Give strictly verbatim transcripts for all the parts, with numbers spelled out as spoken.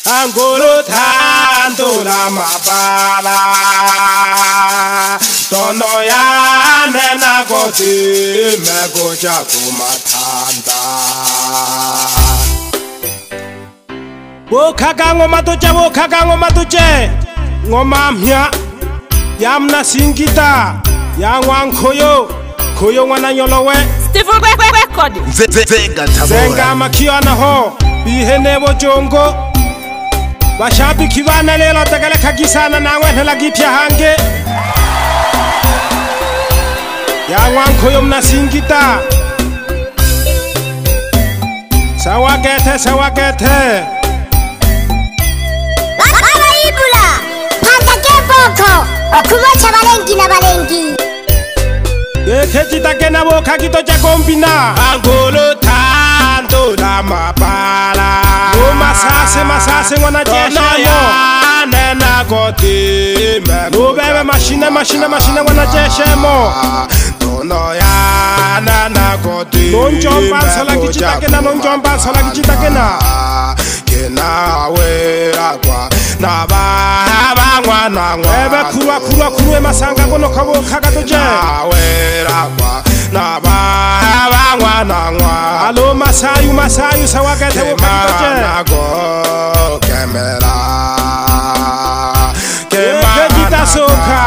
Angolo tanto la mapala Tono ya nena koti Meko chaku matanda Wokaka ngoma tuche, wokaka ngoma tuche Ngoma mya Yamna singita Yangwang koyo Koyo wana nyolowe Steve record Zenga makiwa na ho Bihene wo jongo Bashabi kivana lelo tegele kagisana na ngwe hela gipya hange Yangwang koyo mna singita Sawa gete, sawa gete Okumacha balengi na balengi Ekeji takena boka kito cha kombina Angolo tanto la mapala O masase masase ngwana jesha mo Nena kote No bebe machine machine machine ngwana jesha mo Tono ya nena kote Non jomba sola kichita kena non jomba sola kichita kena Kena we akwa Na ba bangwa na ngwa Ebe kurwa kurwa kurwe masanga kono kabo kagatoje Na we akwa Na ba bangwa na ngwa Alo masayu masayu sawakete wo kagatoje Kema go kemera Kema kita soka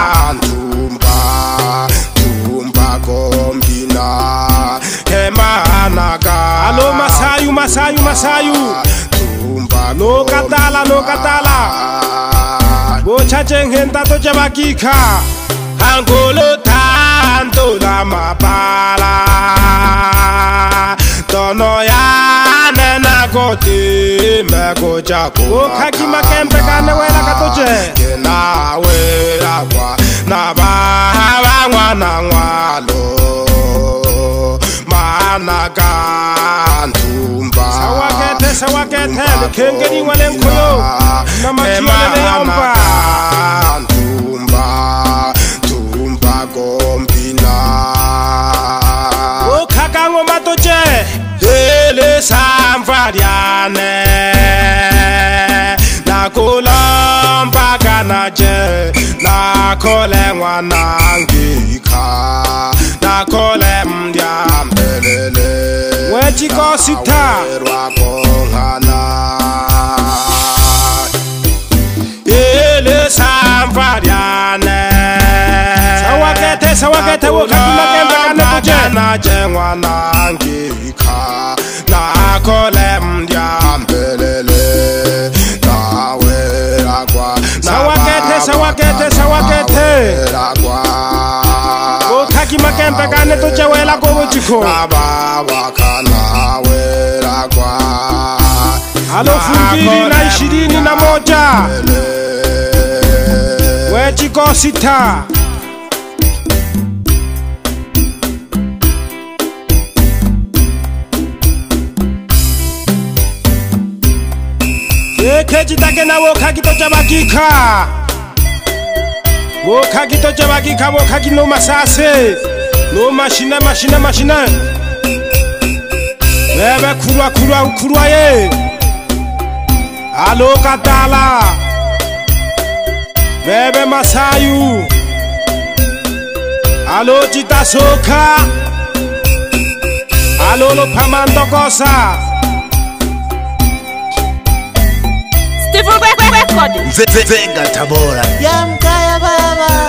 Tumba Tumba kombina Kema naga Alo masayu masayu masayu No katala, no katala Bocha chengenta to chabakika Angolo tanto la mapala Tono ya nena kote Meko chako Boka kima kempe kane wela katoche Kena wela kwa Na baha wana ngwalo Manaka ntumba Sawakete, sawakete Lekengeni wale nkoyo Na makiwa lele yomba Ntumba, ntumba gombina Okaka ngoma toche Hele samvariane Nakulomba kanaje Nakole ngwanangika Nakole mdiambelele Wechiko sita Ele samvariane Sawakete, sawakete Wokakima kembe kane tuje Na jengwa nangika Nakole mdiambelele Nawe agwa Sawakete, sawakete, sawakete Wokakima kembe kane tuje wela kogo chiko Naba wakana wela kwa Alofu mbili na ishirini na moja Wechiko sita Ekeji takena woka kito chabakika Woka kito chabakika woka kino masase No machine machine machine Bebe kurwa kurwa kurwa ye Alo katala Bebe masayu Alo jita soka Alo lo pamando kosa Steve record Venga Tabora Yamkaya baba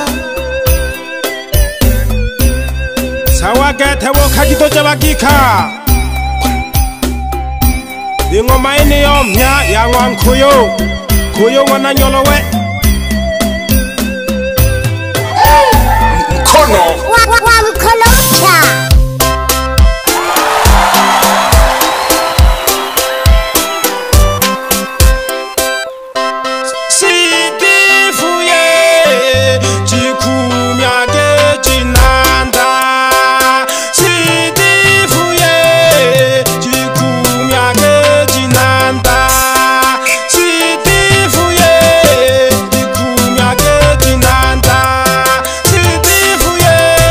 Sawakete woka kito chabakika Ingoma ene yomya yangwang koyo Koyo wana nyolowe Mkono Wa wa wa mkono mcha Yeah.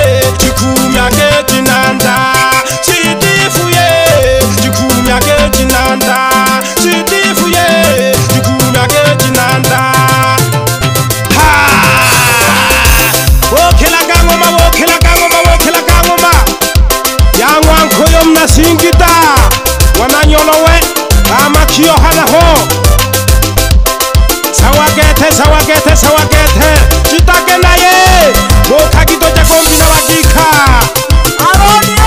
makio hana ho sawagete sawagete sawagete chitake naye mokagito cha kombi na wakika Aroni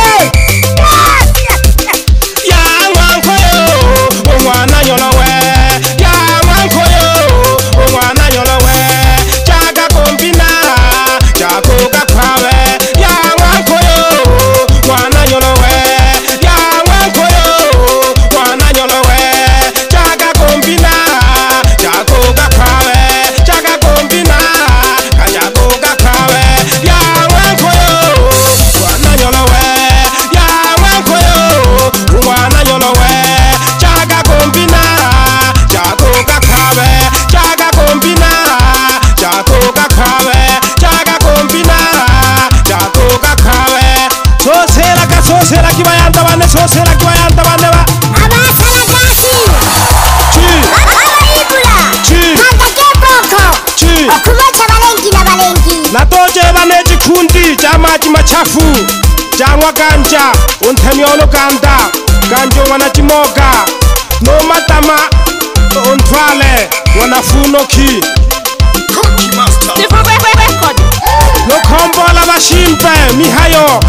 ya mwankoyo omwana nyolowe ya mwankoyo omwana nyolowe chaga kombi na chako kakwawe ya mwankoyo mwana nyolowe ya mwankoyo mwana nyolowe chaga kombi na chako kakwawe chaga kombi na kachako kakwawe ya mwankoyo mwana nyolowe ya mwankoyo mwana nyolowe chaga kombi na chako kakwawe chaga kombi na chako kakwawe chaga kombi na chako kakwawe sosela ka sosela kibayanda bane sosela kibayanda bane ba abasalagasi chi abaibula chi Kandakeboko chi okubacha balengi na balengi natoje bane chikundi cha maji machafu changwa kanja unthemiolo kanda kanjo wana chimoga no matama ontwale wana funoki Steve Record. no kombola bashimpe mihayo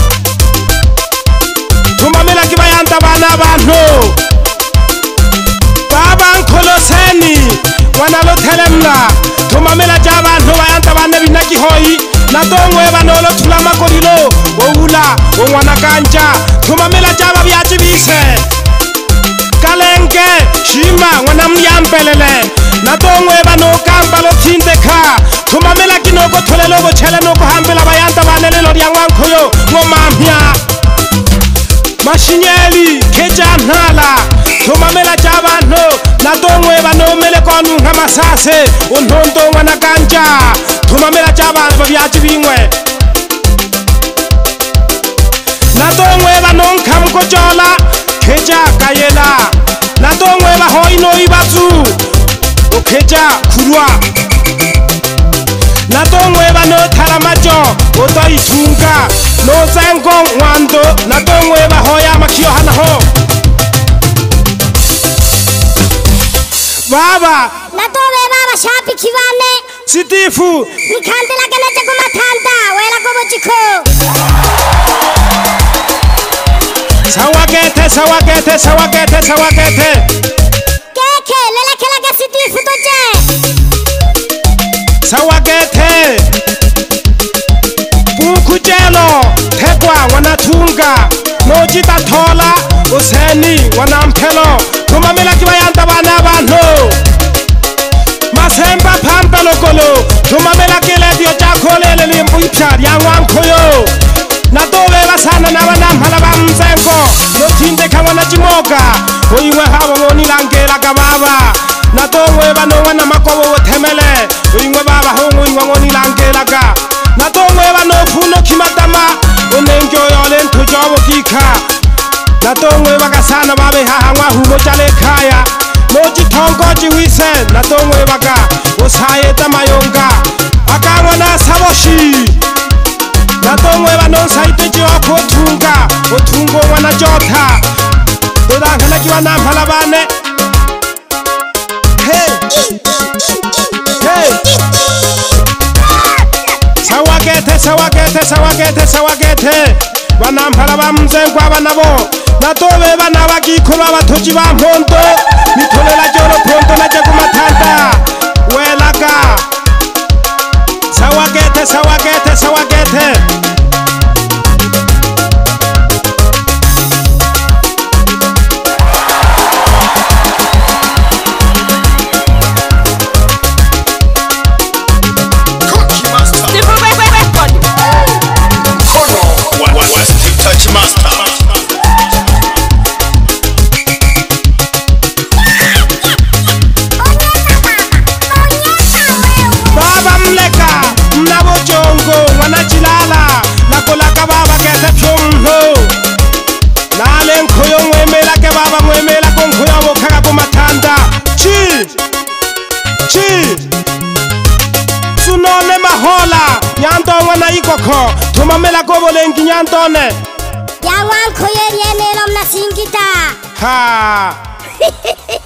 tumamela kibayanda bana bantu baba nkoloseni wana lothelemna tumamela ja bantu bayanda bane binaki hoyi natongwe banolo tulama korilo oula ongwana kanja tumamela ja babyaji bise kalenge shima ngwana myampelele natongwe bano kamba lo tindeka tumamela kinoko tholelo go chele no go hambela bayanda banelelo lya ngwankhoyo ngomamhya mashinyeli kejanala tumamela jabantu natongwe banomele konu ngamasase unhondo ngwana kanja tumamela jabantu babyaji bingwe natongwe banonka mkojola keja kayela natongwe bahoino ibatsu okeja kurwa natongwe banothala majo otoitunga nozengo ngwando natongwe bahoya makio hanaho baba natobe baba shapi kibane sitifu nikandela keneche kumatanda wela kubuchiko sawagete sawagete sawagete sawagete keke lele kela ke sitifu toje sawagete bukujelo tekwa wanatunga nojita thola useni wanamphelo tumamela kibayanda bana abantu masemba phambelo kolo tumamela keledio jakholele limbuitha lyangwankhoyo natobe basana nabanamhala bamzengo nothinde khawana chimoga oyingwe habo bonilangela kababa natongwe banongwa namakobo wothemele oyingwe baba hongo ingwa ngonilangela ka natongwe banophuno khimatama onenjo yole nthojobo kikha natongwe bakasana babe hahangwa humo chale khaya nochithongo chiwise natongwe baka osayeta mayonga akangwana saboshi natongwe banonsaite chiwakho othunga othungo ngwana jotha todanghala kiwanamhala bane hey hey sawagete sawagete sawagete sawagete banamhala bamzengwa banabo natobe bana bakikholwa bathoji ba mphonto mitholela jolo phonto na jakumathanda welaka sawagete sawagete sawagete sunone mahola nyanto ngwana ikokho thumamela ko bolengi nyantone ya ngwankho ye rienelo mna singita ha